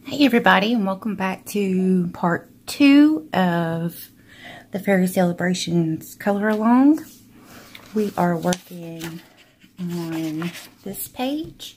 Hey everybody, and welcome back to part 2 of the Fairy Celebrations color along. We are working on this page.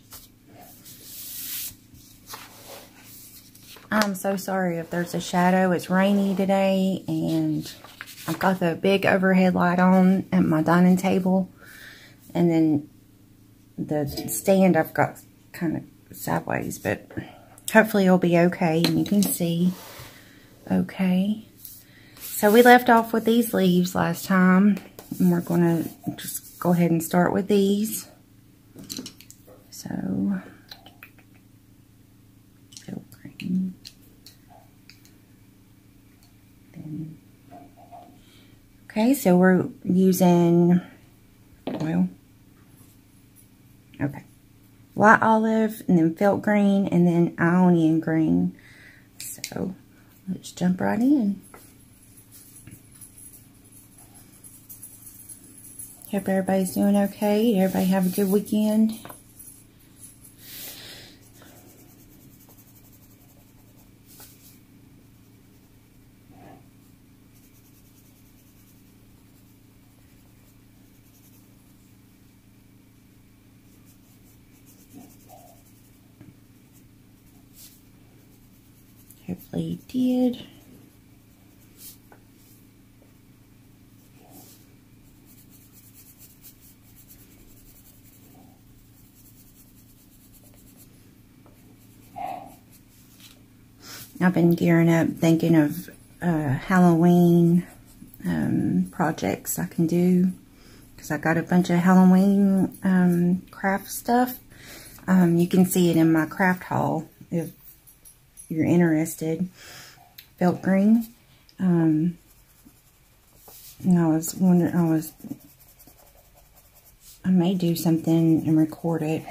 I'm so sorry if there's a shadow. It's rainy today and I've got the big overhead light on at my dining table, and then the stand I've got kind of sideways, but hopefully it'll be okay and you can see okay. So we left off with these leaves last time, and we're going to just go ahead and start with these. So, green. Then, okay, so we're using oil. Okay. White olive, and then felt green, and then ionian green. So let's jump right in. Hope everybody's doing okay. Everybody have a good weekend. Hopefully you did. I've been gearing up thinking of Halloween projects I can do, because I got a bunch of Halloween craft stuff. You can see it in my craft haul if you're interested. Felt green. And I was wondering, I may do something and record it.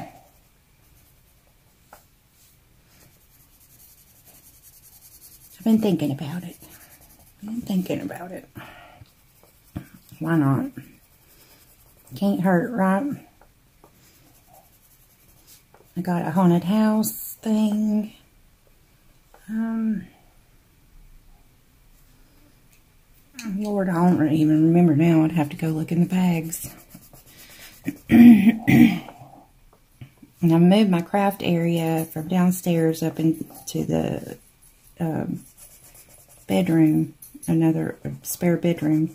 I've been thinking about it. Why not? Can't hurt, right? I got a haunted house thing. Lord, I don't even remember now. I'd have to go look in the bags. And I moved my craft area from downstairs up into the bedroom, another spare bedroom.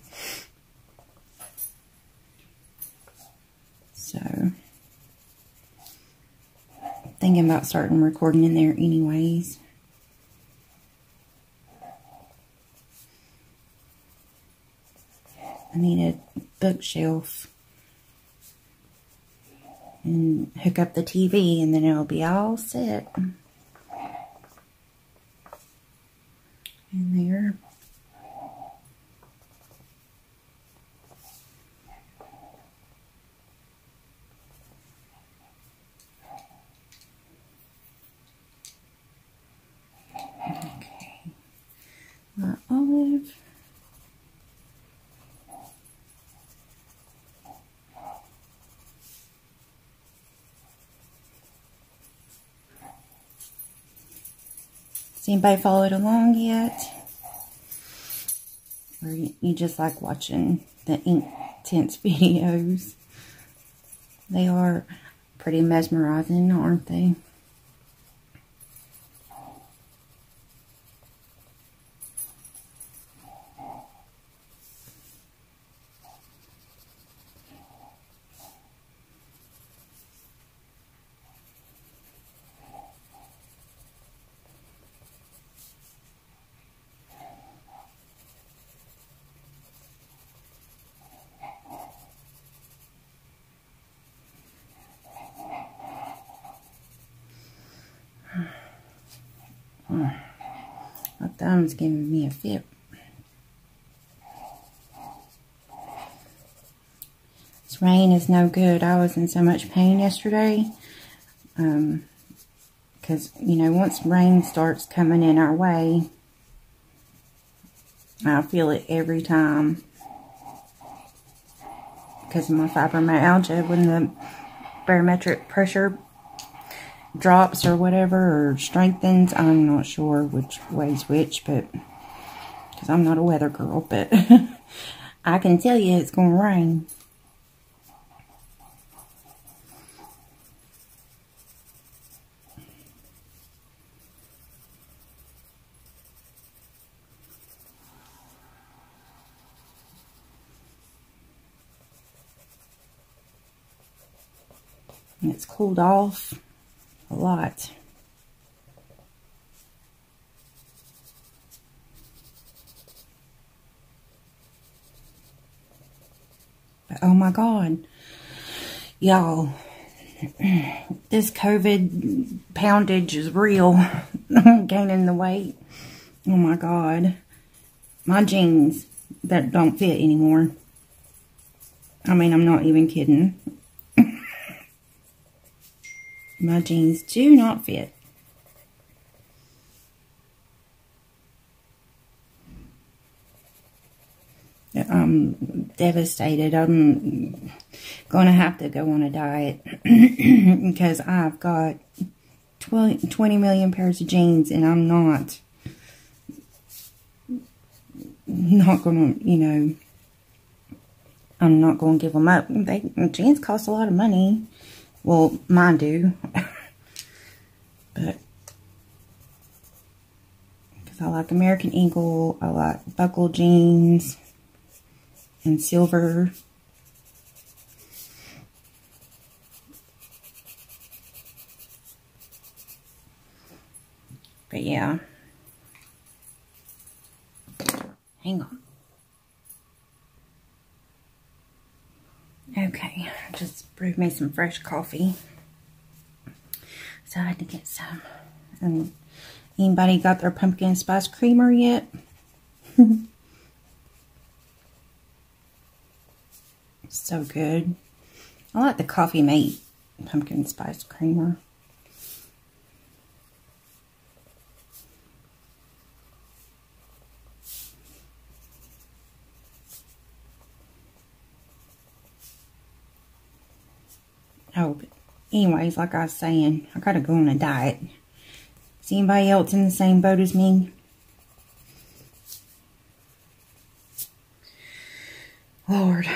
So, thinking about starting recording in there anyways. I need a bookshelf and hook up the TV, and then it'll be all set in there. Okay, my olive. Has anybody followed along yet? Or you just like watching the Inktense videos? They are pretty mesmerizing, aren't they? My thumb's giving me a fit. This rain is no good. I was in so much pain yesterday. Because, you know, once rain starts coming in our way, I feel it every time. Because of my fibromyalgia, when the barometric pressure drops or whatever, or strengthens. I'm not sure which way's which, but because I'm not a weather girl, but I can tell you it's going to rain. And it's cooled off a lot. But oh my God, y'all, this COVID poundage is real. I'm gaining the weight. Oh my God. My jeans that don't fit anymore. I mean, I'm not even kidding. My jeans do not fit. I'm devastated. I'm going to have to go on a diet because I've got 20 million pairs of jeans, and I'm not going to, you know, I'm not going to give them up. Jeans cost a lot of money. Well, mine do. But because I like American Eagle, I like buckle jeans and silver. But yeah. Hang on. Okay, just brewed me some fresh coffee. So I had to get some. And anybody got their pumpkin spice creamer yet? So good. I like the Coffee Mate pumpkin spice creamer. Oh, but anyways, like I was saying, I gotta go on a diet. Is anybody else in the same boat as me? Lord.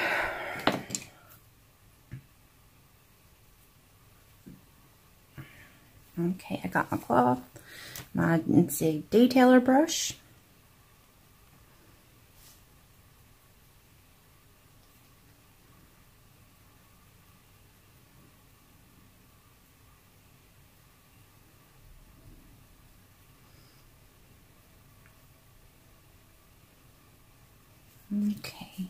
Okay, I got my cloth, my, let's see, detailer brush. Okay.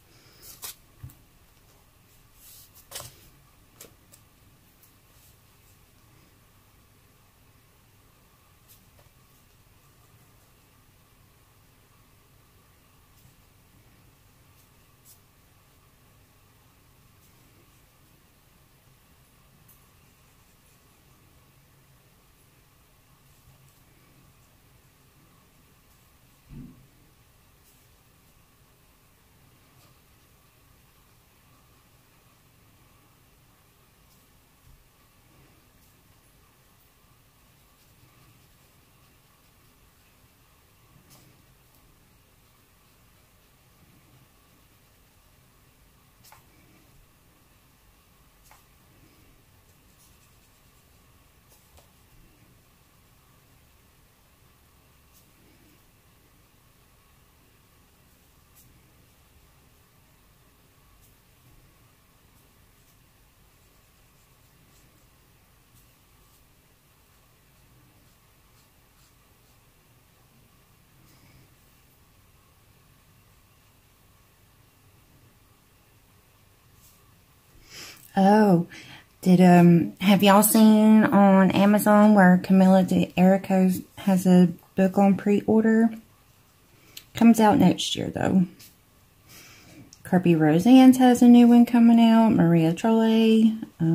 Oh, have y'all seen on Amazon where Camilla D'Erico has a book on pre-order? Comes out next year, though. Kirby Roseanne's has a new one coming out. Maria Trolle.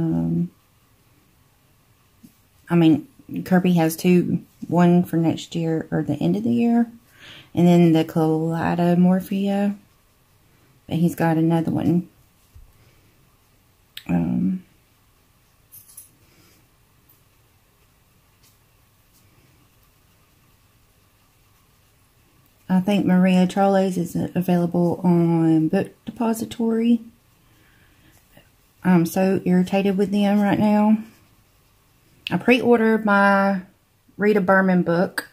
I mean, Kirby has two. One for next year, or the end of the year. And then the Klara Markova. But he's got another one. I think Maria Trolle's is available on Book Depository. I'm so irritated with them right now. I pre-ordered my Rita Berman book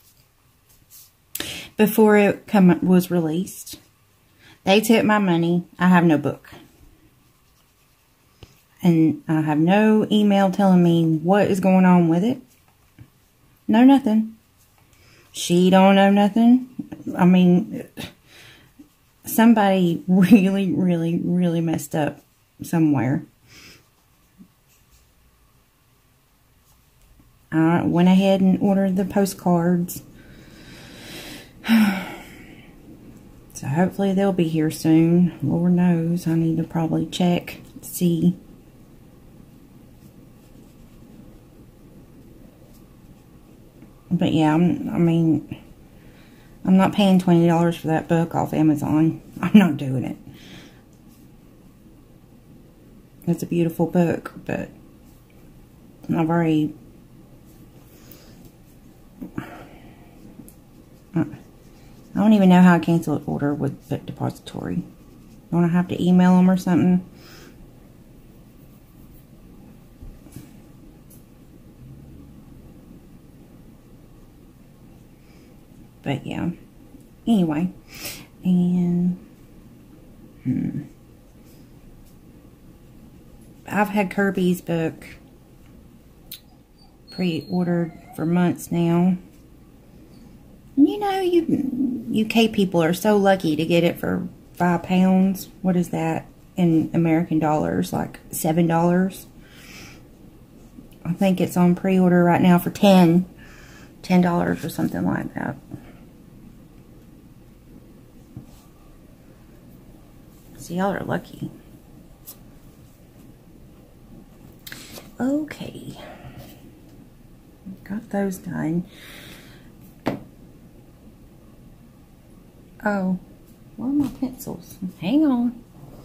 before it was released. They took my money. I have no book. And I have no email telling me what is going on with it. No, nothing. She don't know nothing. I mean, somebody really, really, really messed up somewhere. I went ahead and ordered the postcards. So hopefully they'll be here soon. Lord knows, I need to probably check to see. But yeah, I'm not paying $20 for that book off Amazon. I'm not doing it. It's a beautiful book, but I've already... I don't even know how I cancel an order with Book Depository. Don't I have to email them or something? But yeah. Anyway. And I've had Kirby's book pre-ordered for months now. You know, you UK people are so lucky to get it for £5. What is that in American dollars? Like $7. I think it's on pre-order right now for $10 or something like that. So y'all are lucky. Okay. Got those done. Oh, where are my pencils? Hang on.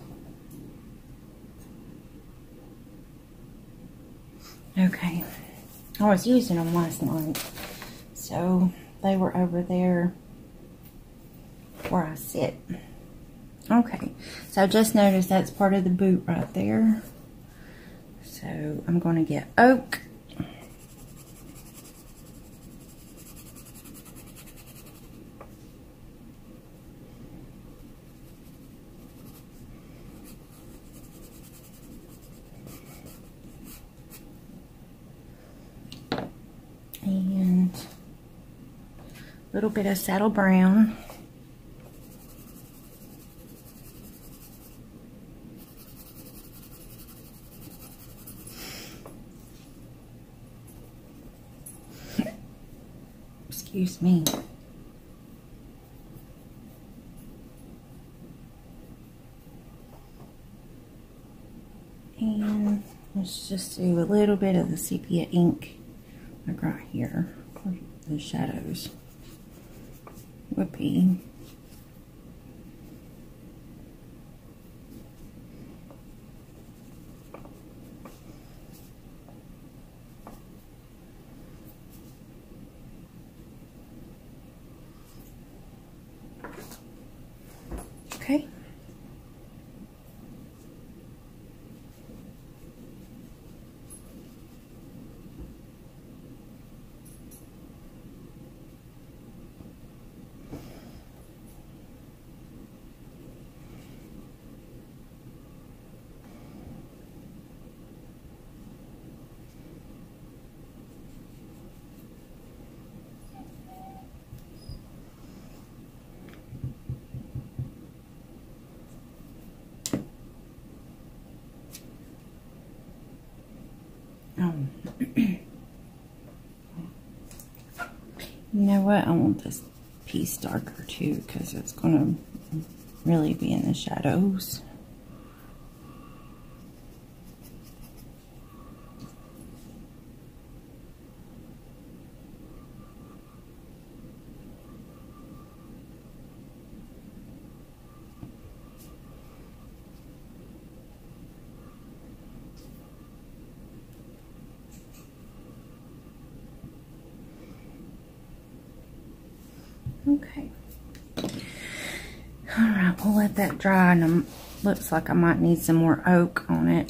Okay. I was using them last night. So, they were over there where I sit. Okay. So, just noticed that's part of the boot right there. So, I'm going to get oak. And a little bit of saddle brown. Excuse me. And let's just do a little bit of the sepia ink. Like right here, the shadows would be. Okay. You know what? I want this piece darker too because it's going to really be in the shadows. Okay. Alright, we'll let that dry, and looks like I might need some more oak on it.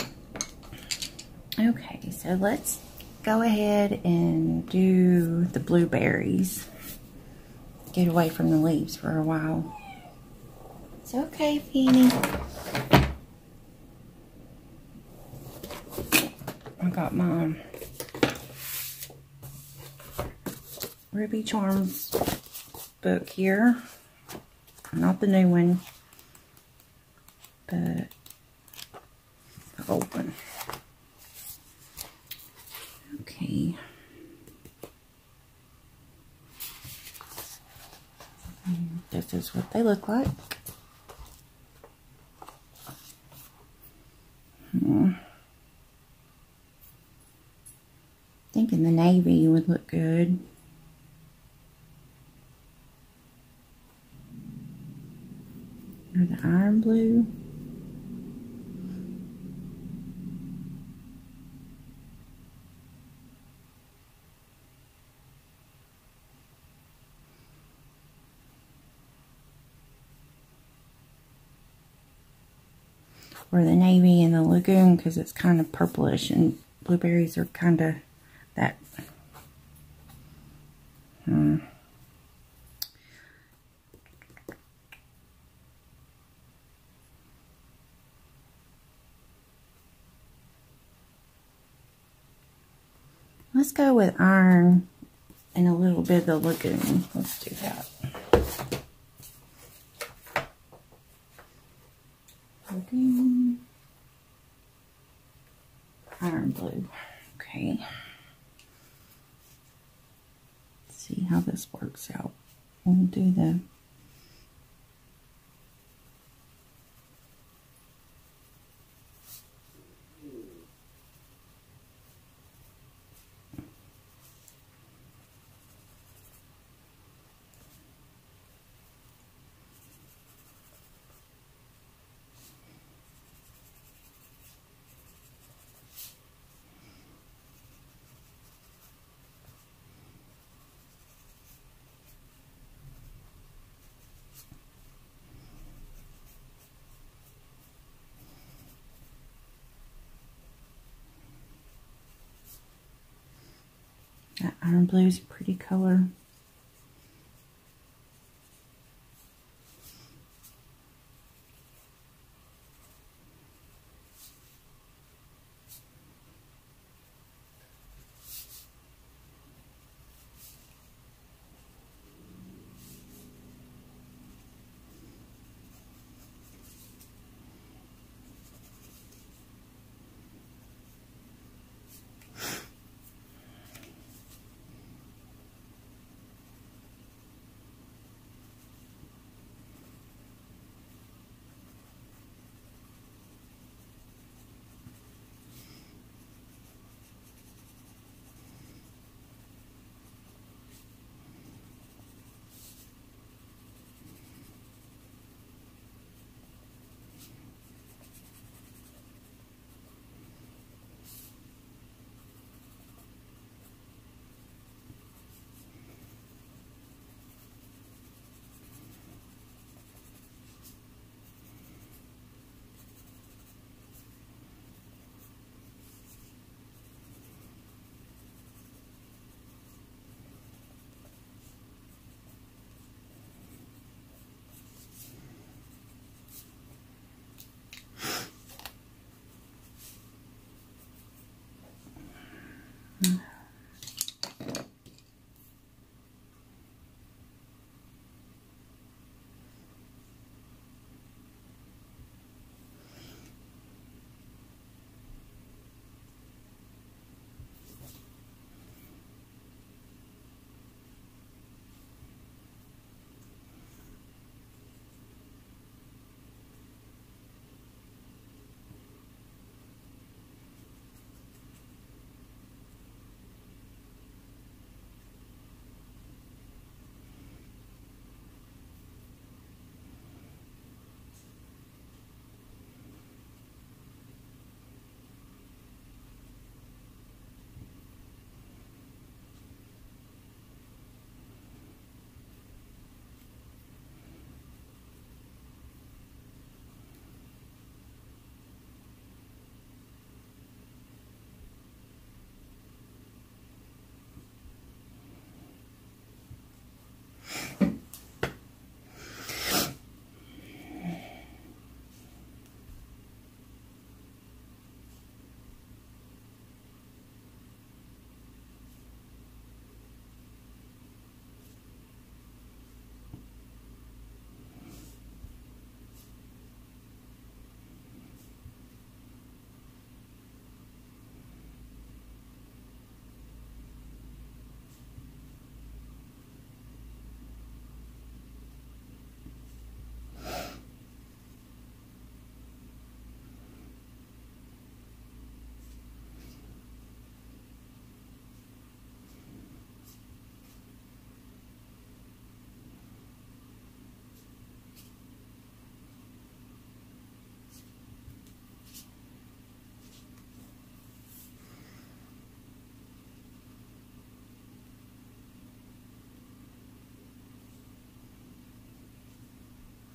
Okay, so let's go ahead and do the blueberries. Get away from the leaves for a while. It's okay, Penny. I got my Ruby Charms book here. Not the new one, but the old one. Okay. This is what they look like. Thinking the navy would look good. Or the iron blue. Or the navy and the lagoon, because it's kind of purplish, and blueberries are kind of that. Let's go with iron and a little bit of the lagoon. Let's do that. Lagoon. Iron blue. Okay. Let's see how this works out. We'll do the that iron blue is a pretty color.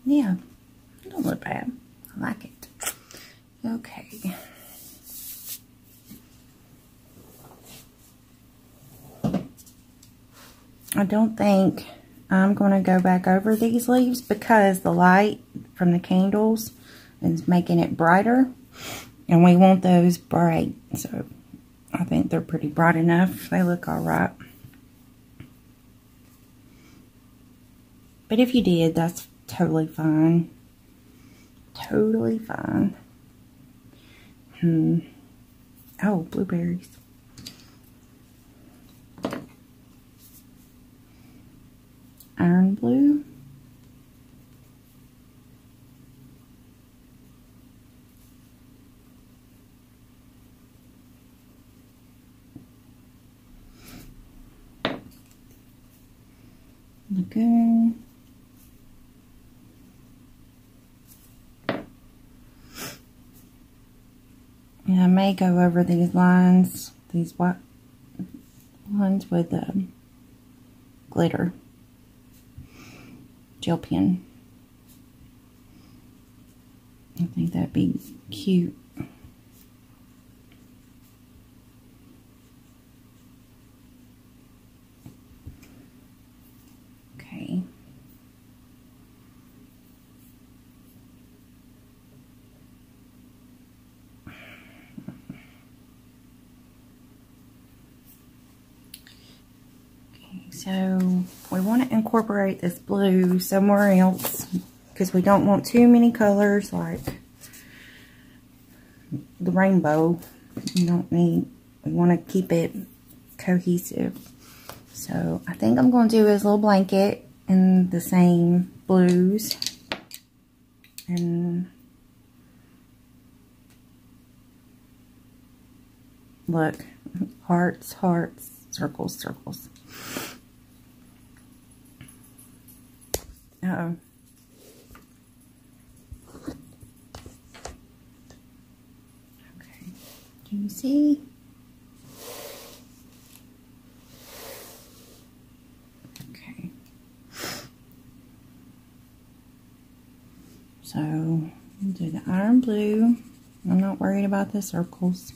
Yeah, it don't look bad. I like it. Okay. I don't think I'm going to go back over these leaves because the light from the candles is making it brighter. And we want those bright. So I think they're pretty bright enough. They look alright. But if you did, that's totally fine. Totally fine. Oh, blueberries. Iron blue. Lagoon. And I may go over these lines, these white ones with glitter gel pen. I think that'd be cute. Okay. So we want to incorporate this blue somewhere else because we don't want too many colors like the rainbow. We want to keep it cohesive. So I think I'm going to do this little blanket in the same blues. And look, hearts, hearts, circles, circles. Uh-oh. Okay. Can you see? Okay. So, we'll do the iron blue. I'm not worried about the circles.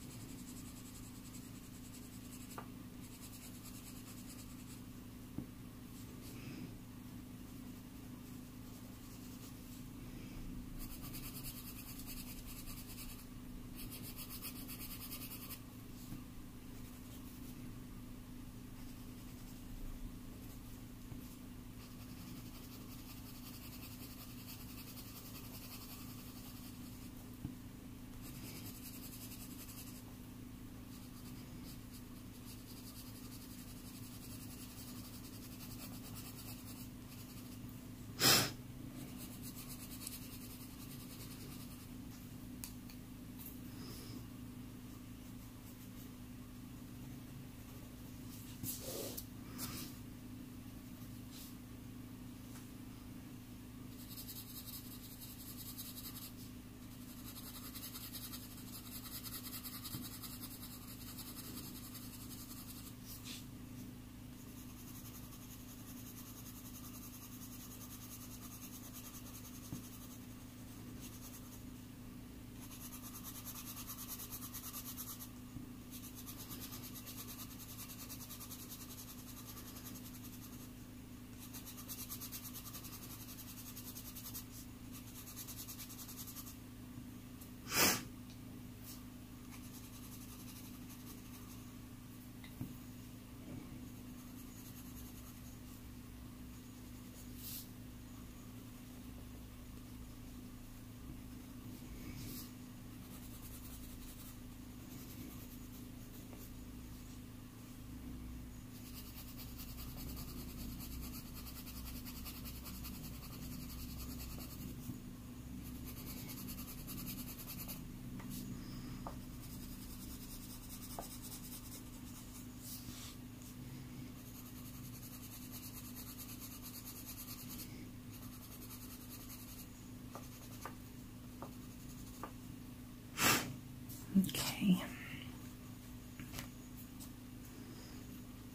Okay.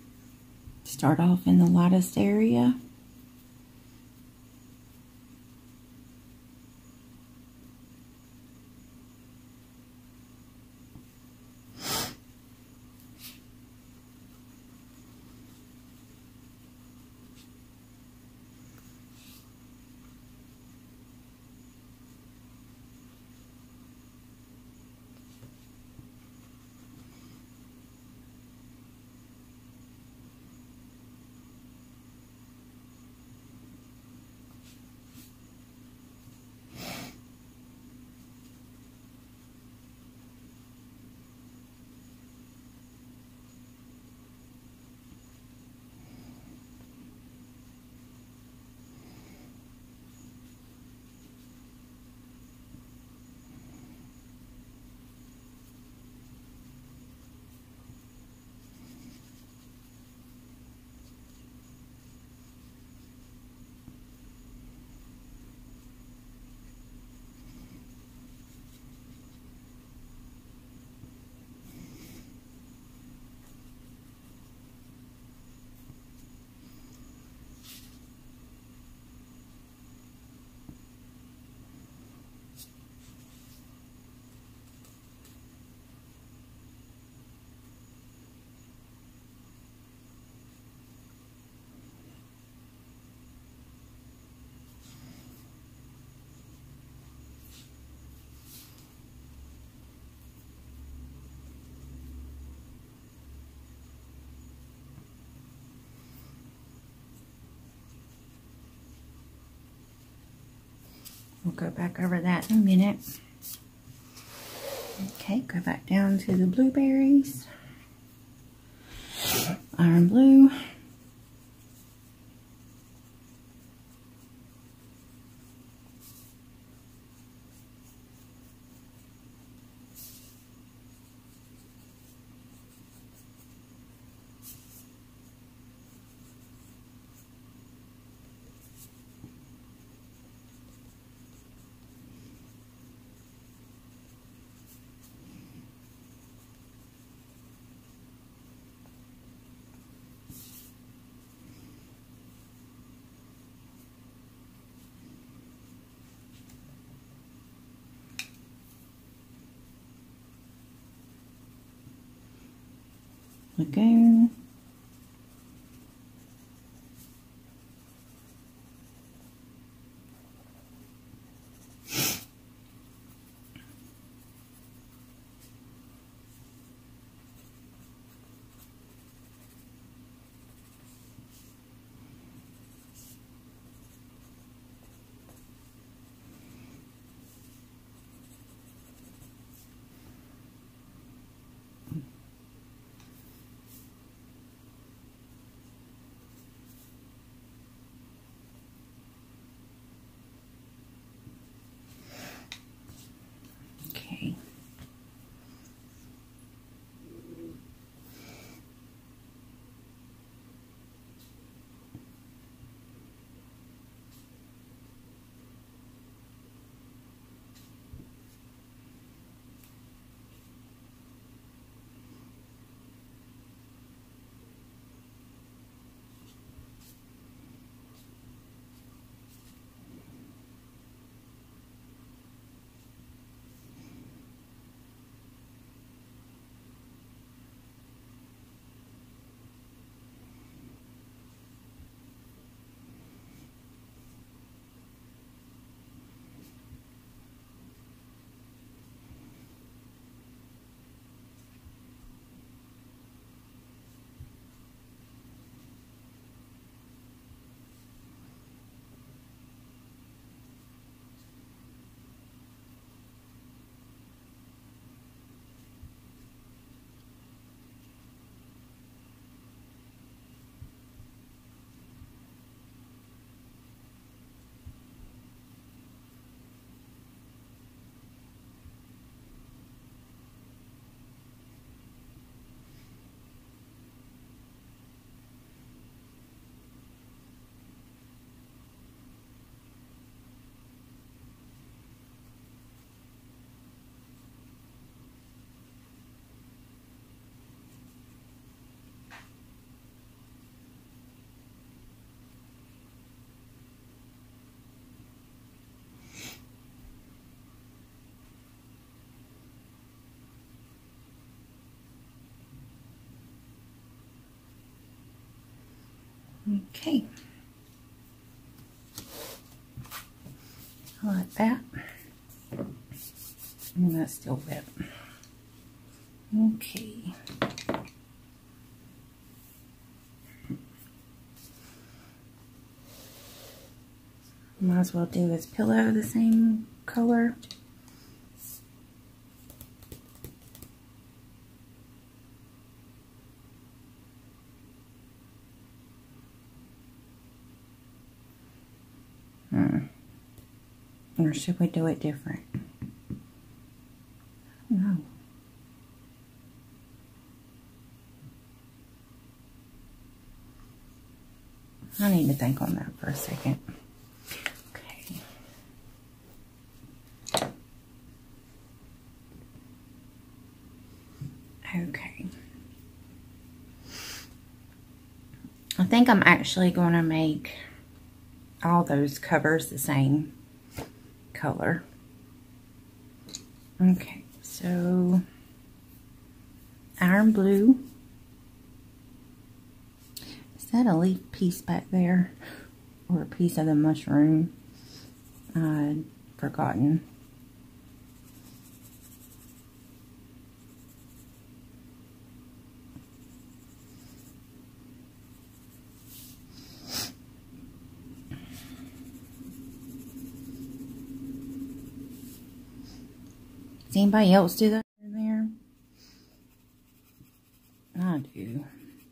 Start off in the lightest area. We'll go back over that in a minute. Okay, go back down to the blueberries. Iron blue. Lagoon. Okay. Okay. I like that. And that's still wet. Okay. Might as well do his pillow the same color. Or should we do it different? No. I need to think on that for a second. Okay. Okay. I think I'm actually going to make all those covers the same color. Okay, so iron blue. Is that a leaf piece back there? Or a piece of the mushroom? I'd forgotten. Does anybody else do that in there? I do.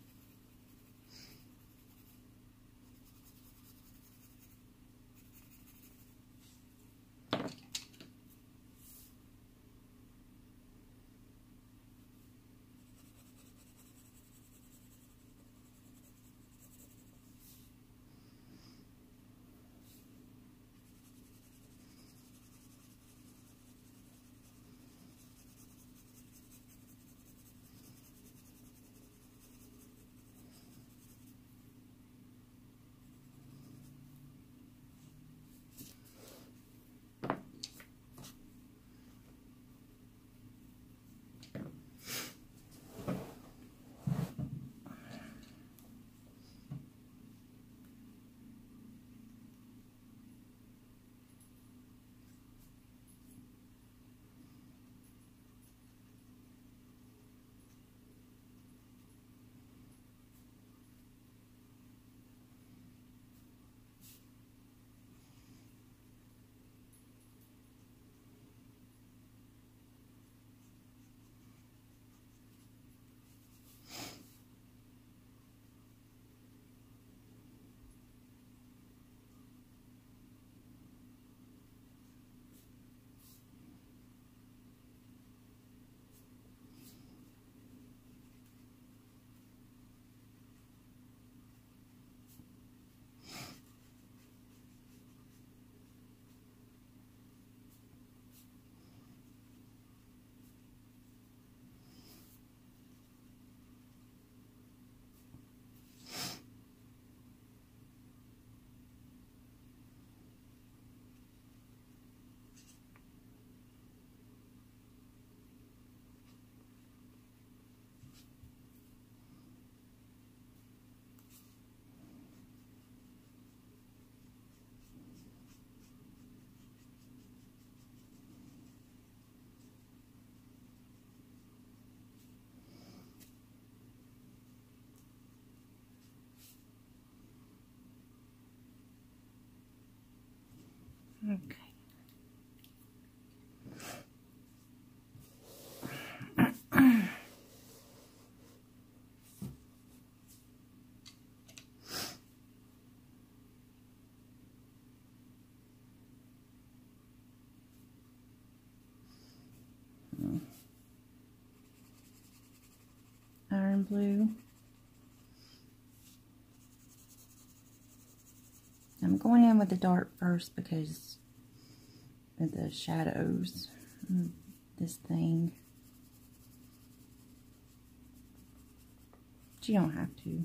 Okay. Iron blue. I'm going in with the dark first because of the shadows. This thing. But you don't have to.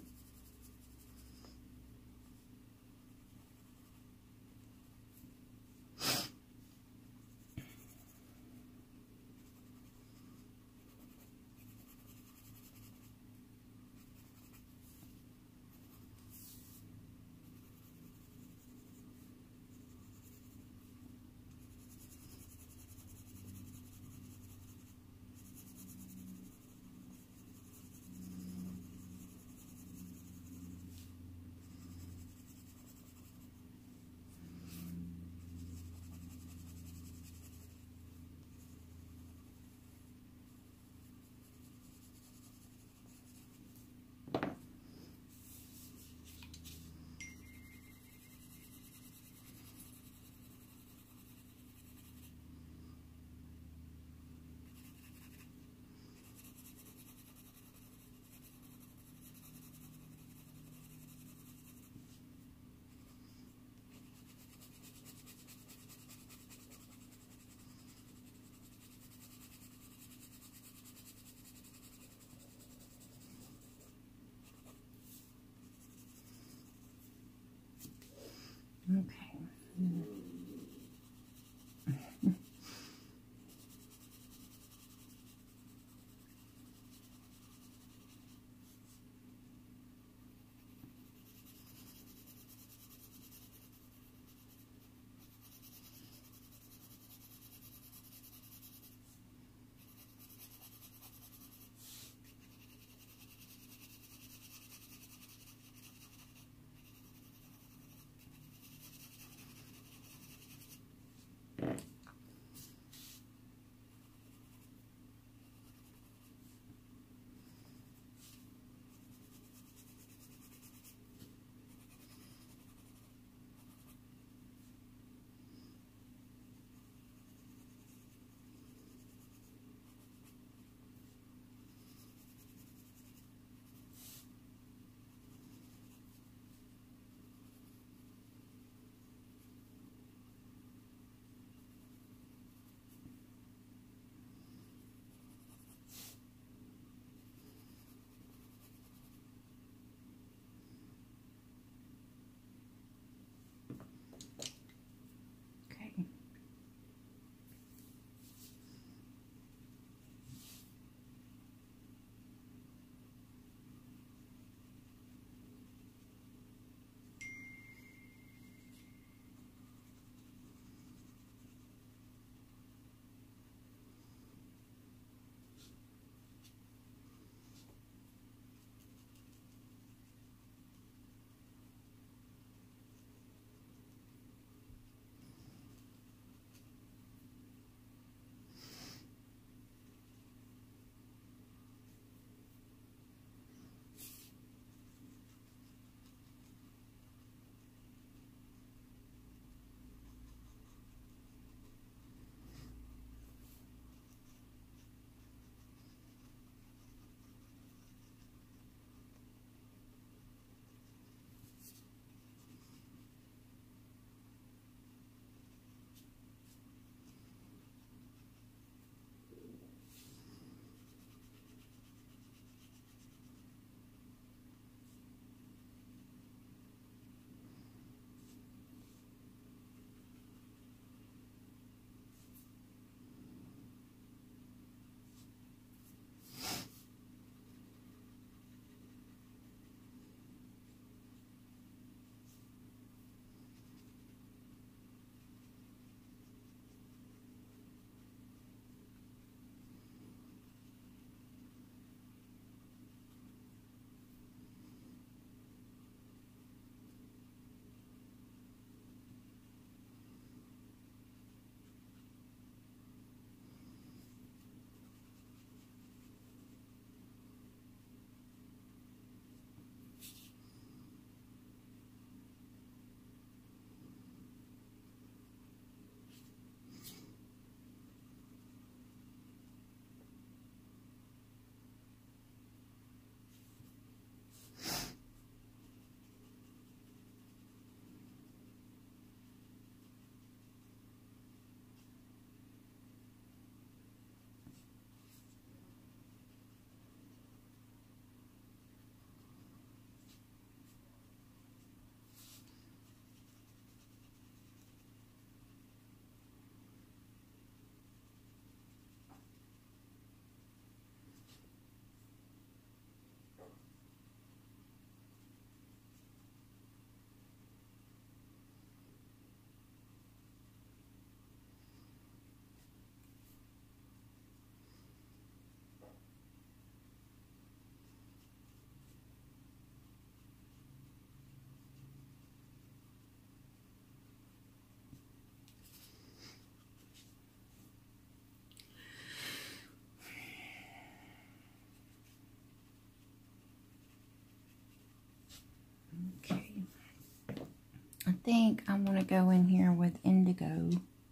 think I'm going to go in here with indigo.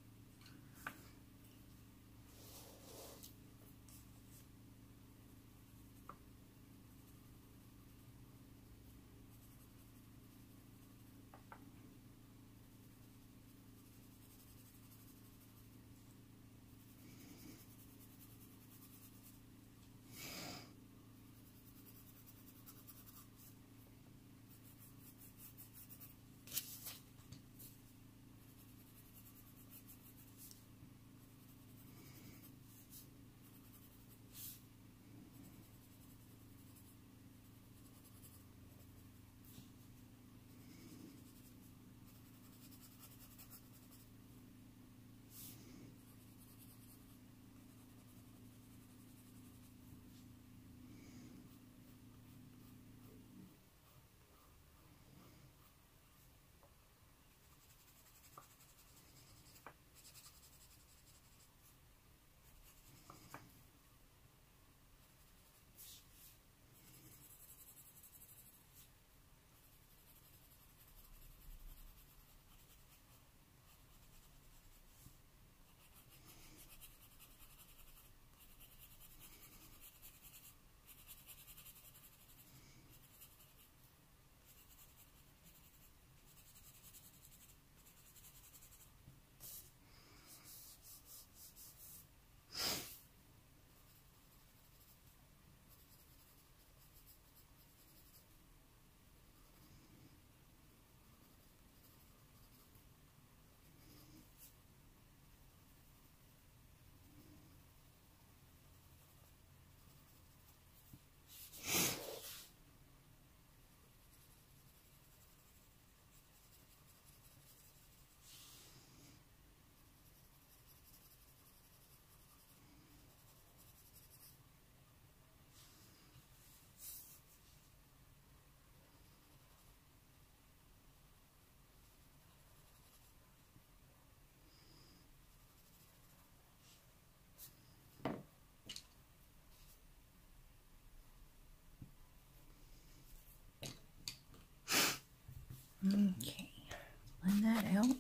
Okay, blend that out.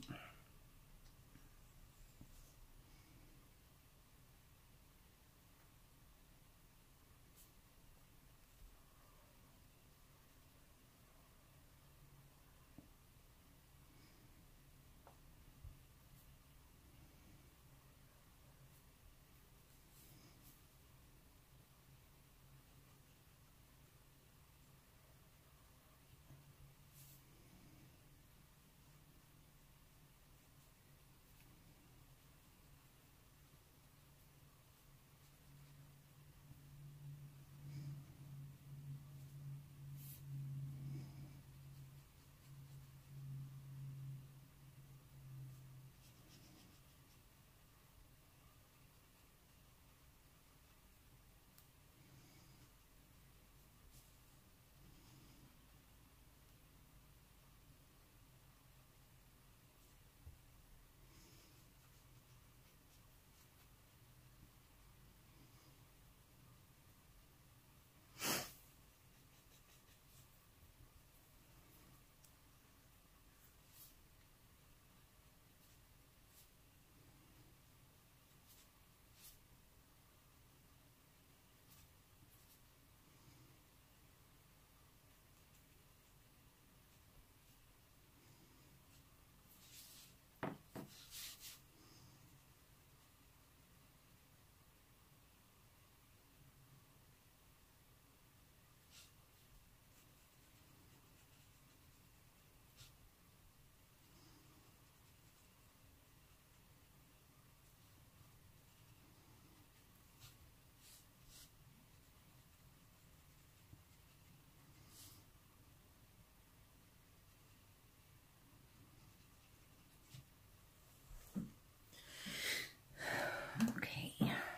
Okay.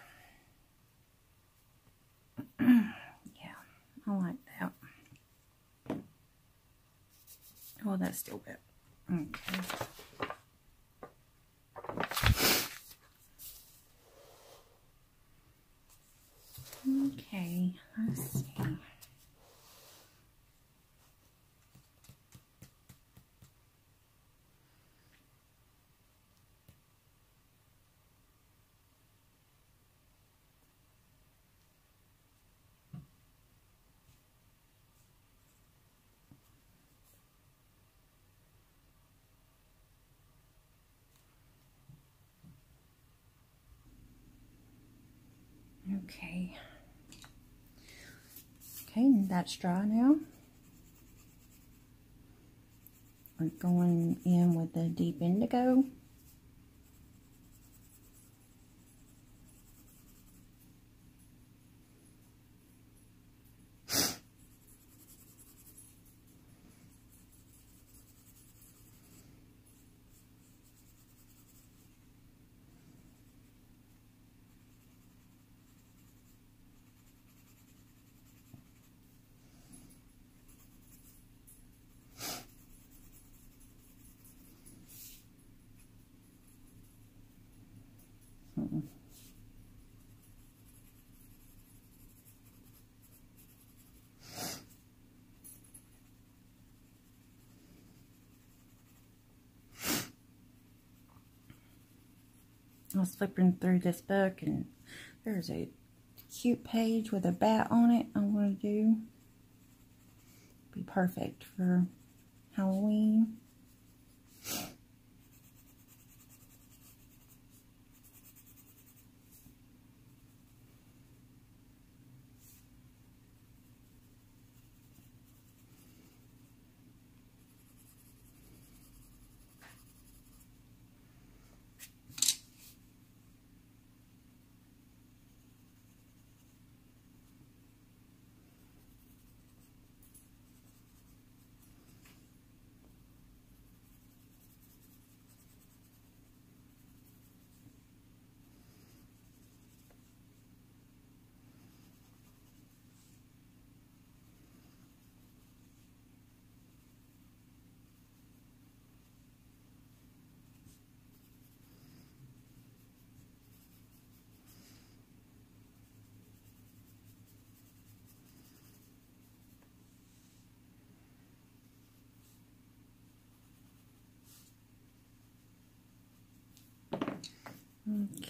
Yeah, I like that. Oh, that's still wet. Okay. Okay, let's see. Okay. Okay, that's dry now. We're going in with the deep indigo. I was flipping through this book and there's a cute page with a bat on it I want to do. Be perfect for Halloween. Okay.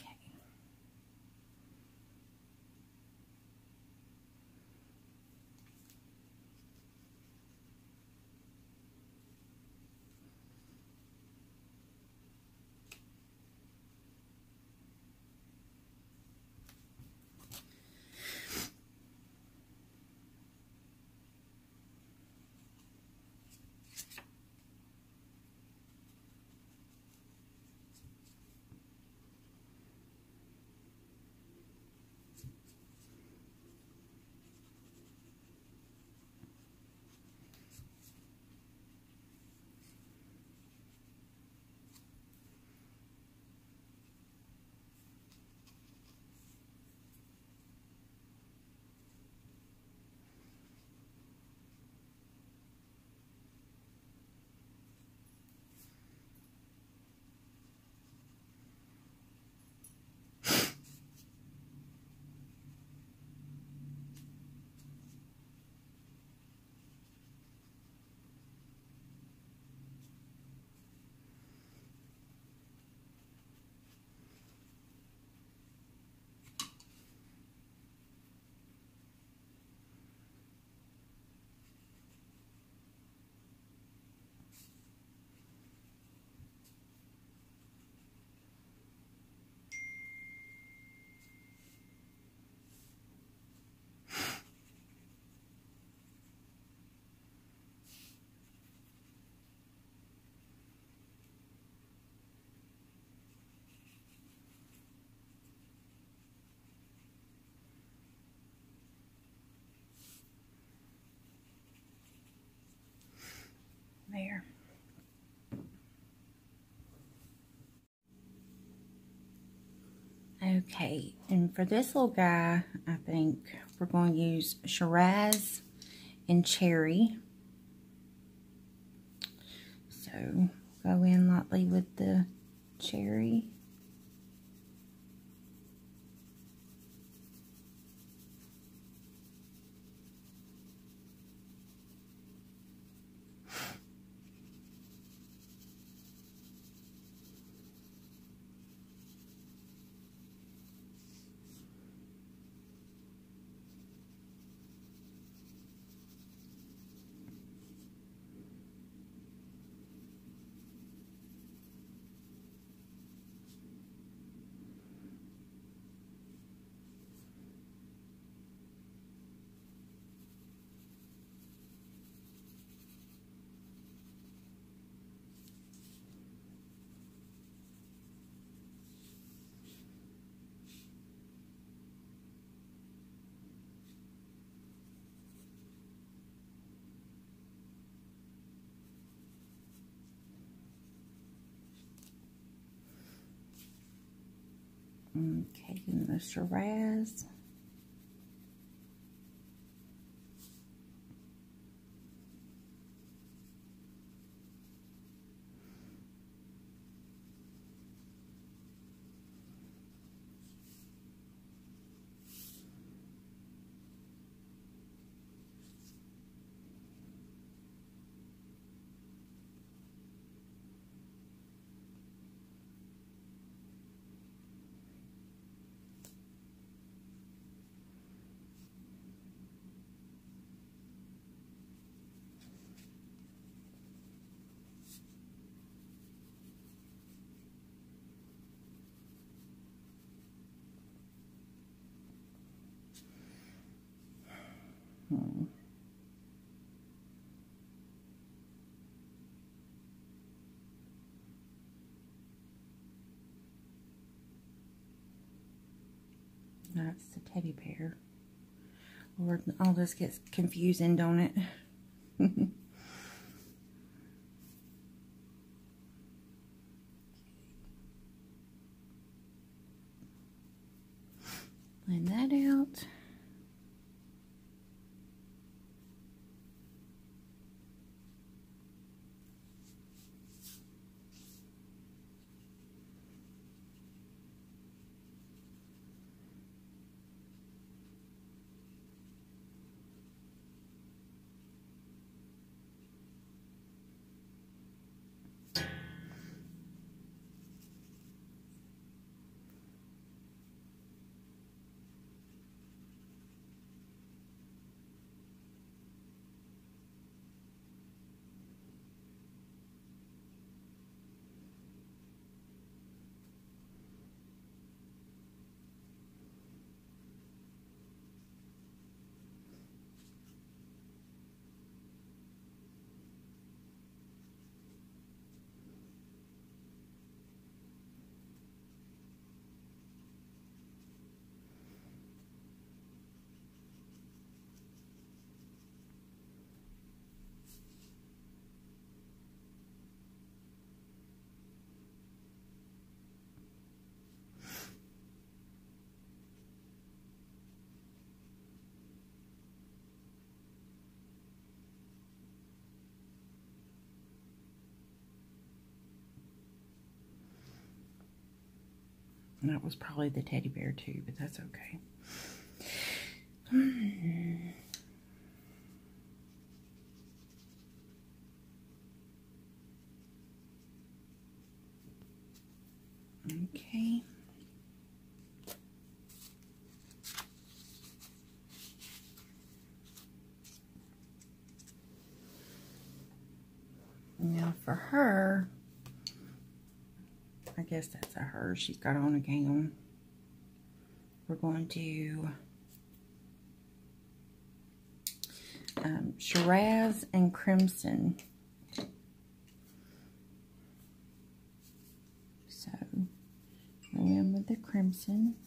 There. Okay, and for this little guy, I think we're going to use Shiraz and Cherry. So, go in lightly with the cherry. Okay, and the Shiraz. That's the teddy bear. Lord, all this gets confusing, don't it? Blend that out. And that was probably the teddy bear too, but that's okay. Okay. Now for her, I guess that's a her. She's got on a gown. We're going to Shiraz and Crimson. So, go in with the Crimson.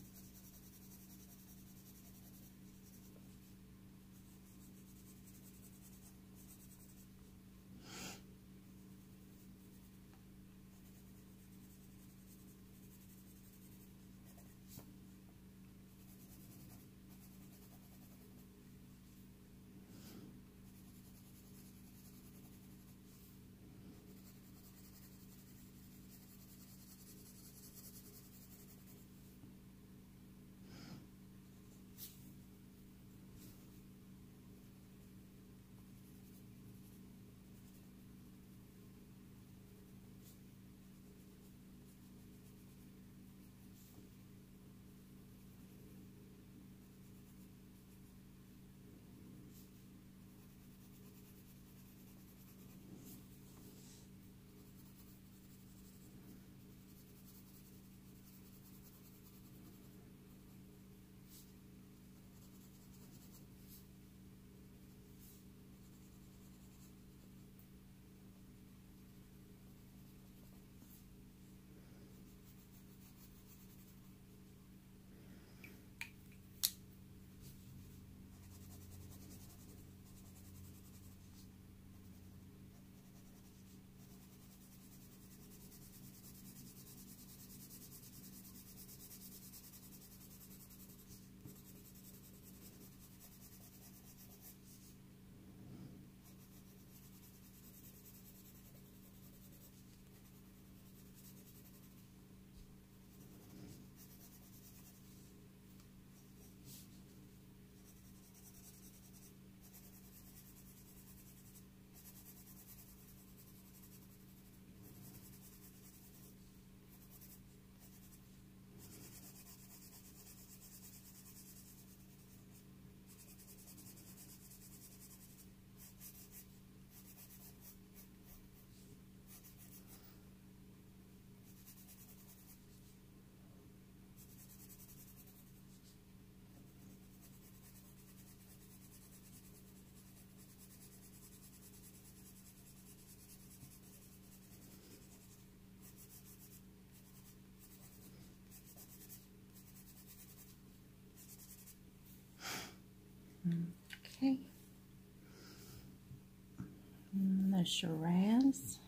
the Shiraz.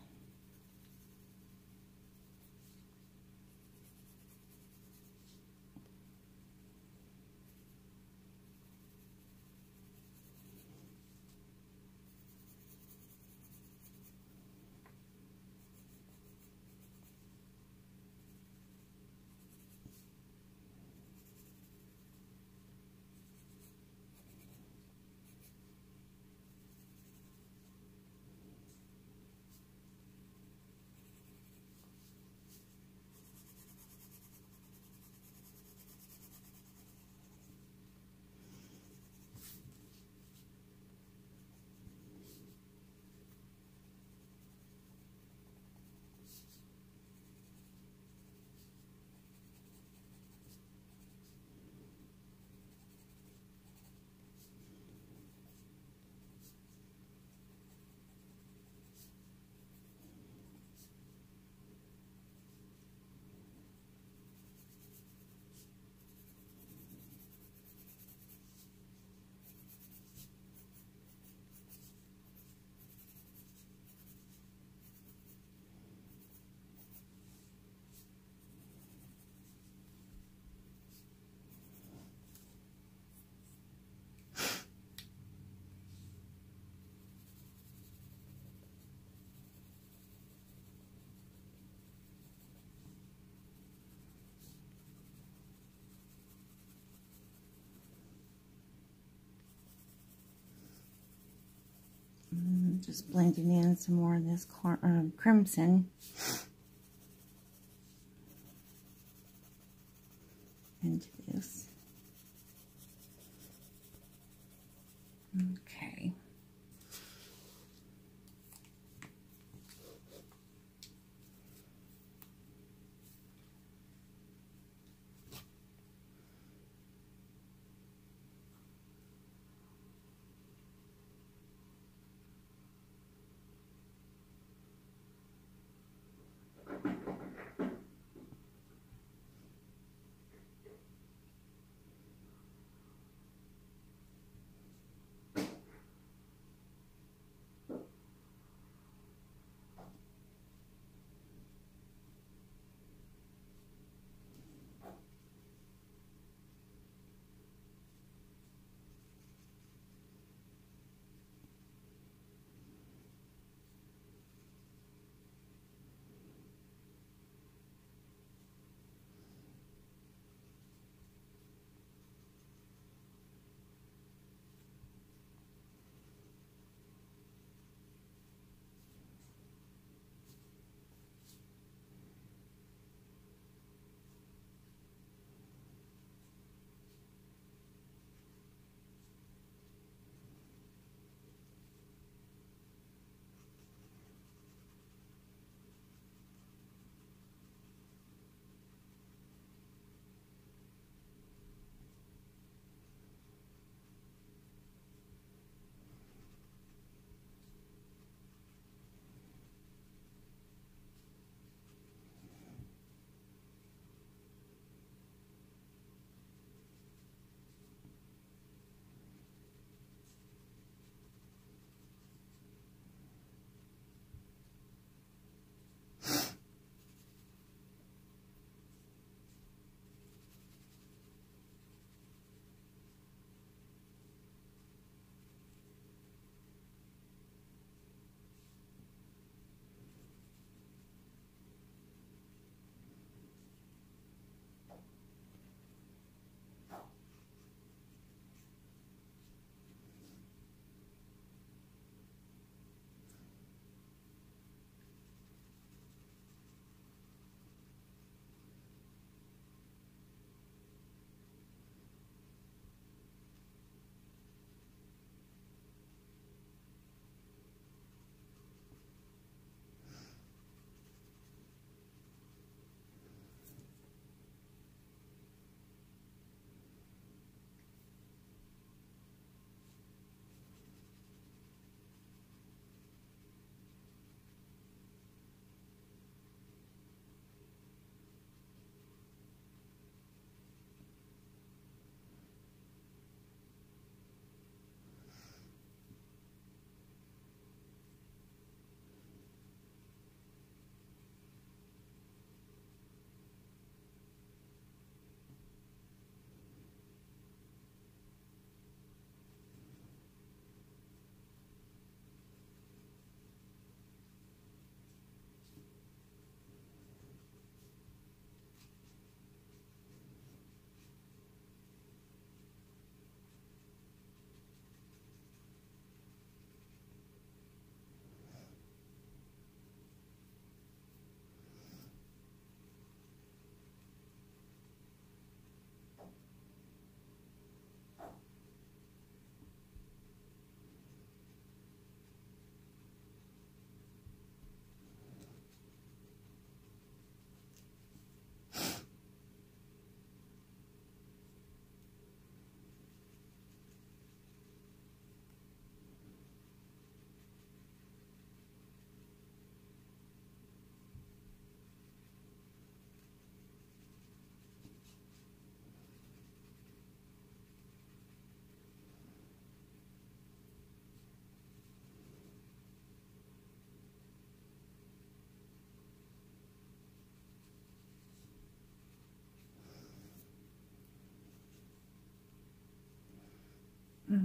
Just blending in some more of this crimson into this. Okay.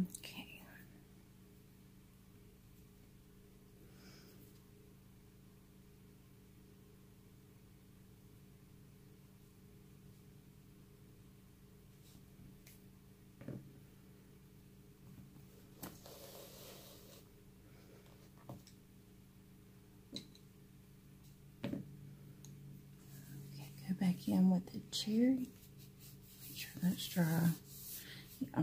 Okay. Go back in with the cherry. Make sure that's dry. Yeah.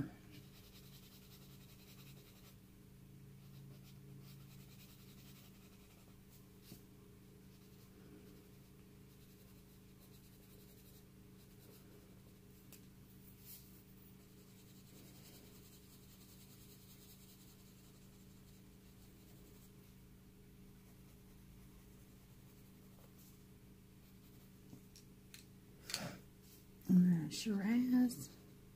Shiraz.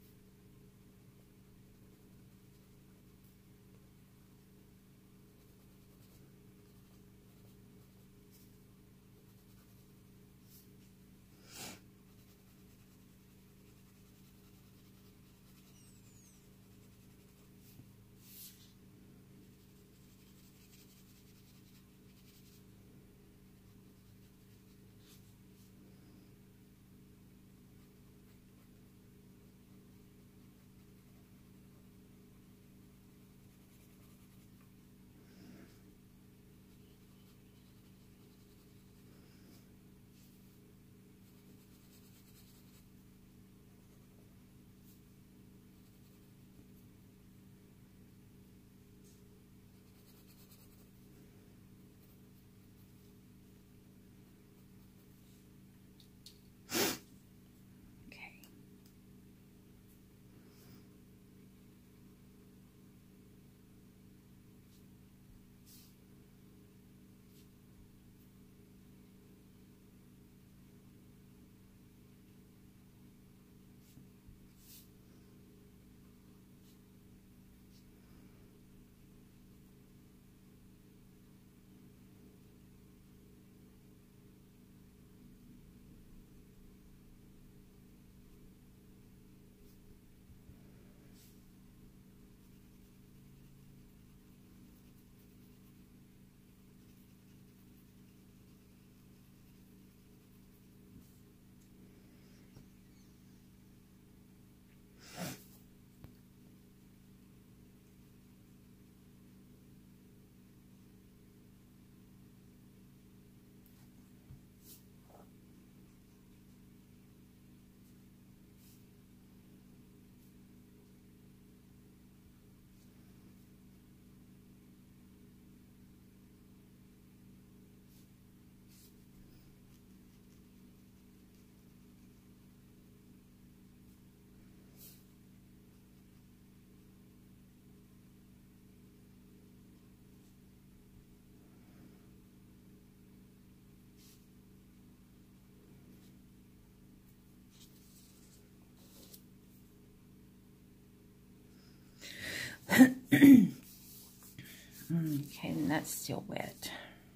Okay, and that's still wet.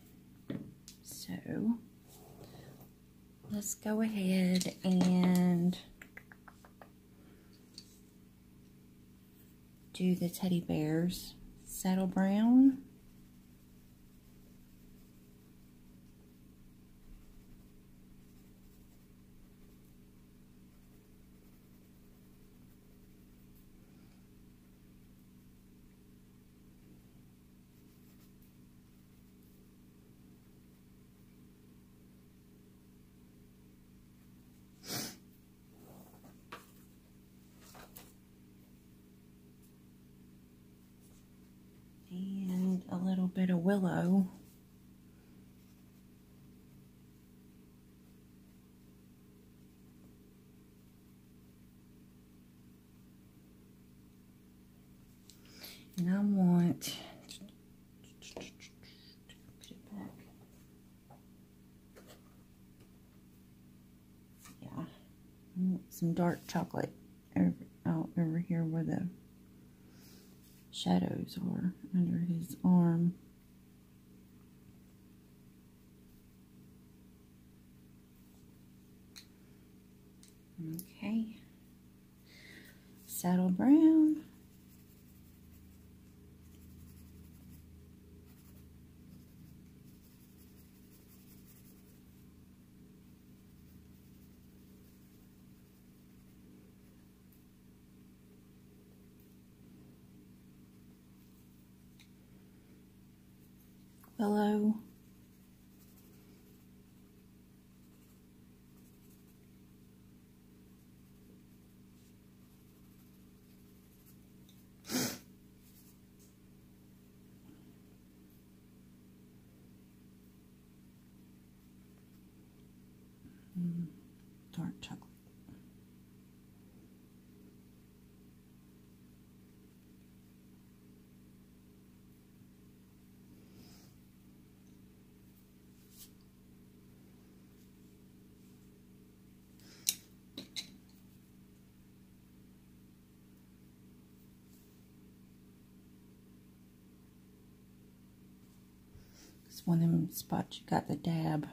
So let's go ahead and do the teddy bears. Saddle brown. And a little bit of willow. And I want, put it back. Yeah, I want some dark chocolate over here where the shadows are under his arm. Okay, saddle brown. pillow. Dark chocolate. It's one of them spots you got the dab.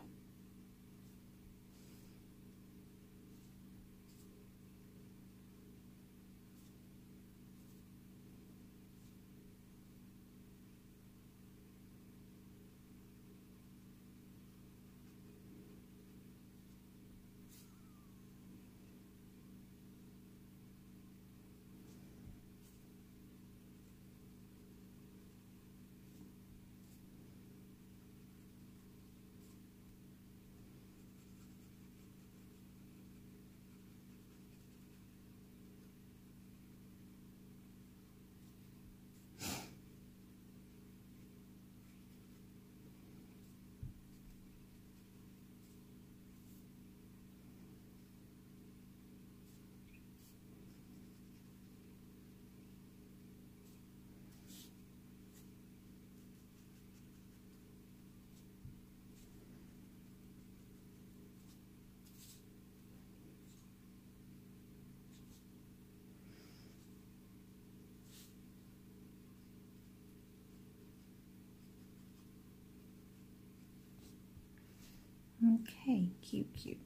Okay, cute, cute.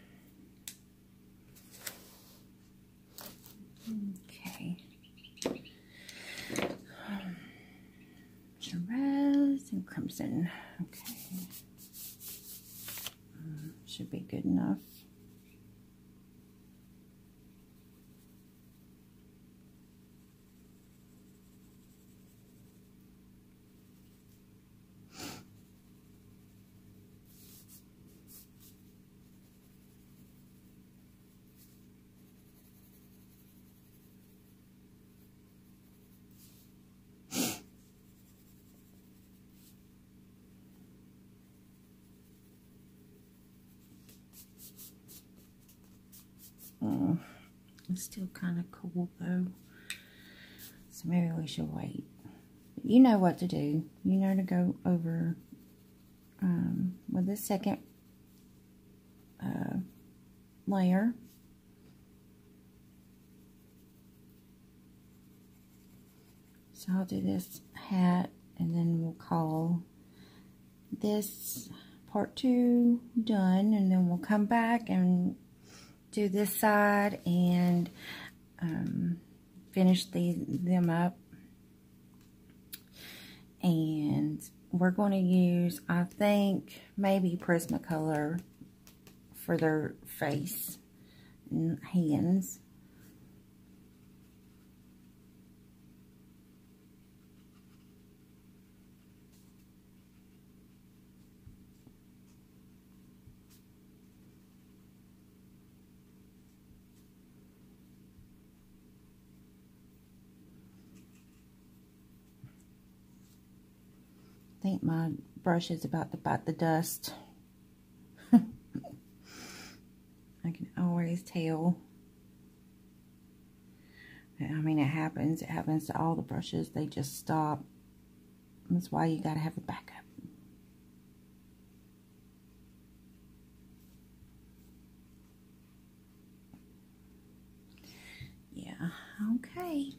Okay. Shiraz and crimson. Okay. Should be good enough. It's still kind of cool though, so maybe we should wait. You know what to do. You know to go over with the second layer. So I'll do this hat, and then we'll call this part 2 done, and then we'll come back and do this side and finish them up. And we're going to use, I think, maybe Prismacolor for their face and hands. I think my brush is about to bite the dust. I can always tell. I mean, it happens. It happens to all the brushes. They just stop. That's why you gotta have a backup. Yeah, okay.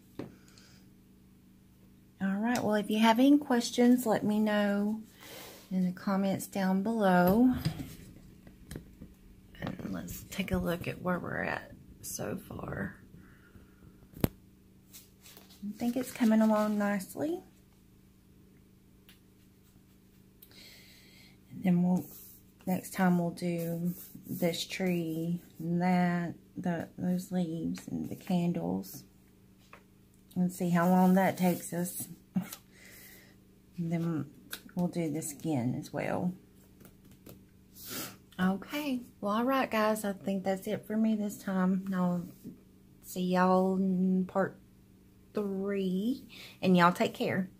Alright, well, if you have any questions, let me know in the comments down below. And let's take a look at where we're at so far. I think it's coming along nicely. And then next time we'll do this tree and those leaves and the candles. And see how long that takes us. And then we'll do the skin as well. Okay, well, alright guys, I think that's it for me this time. I'll see y'all in part 3, and y'all take care.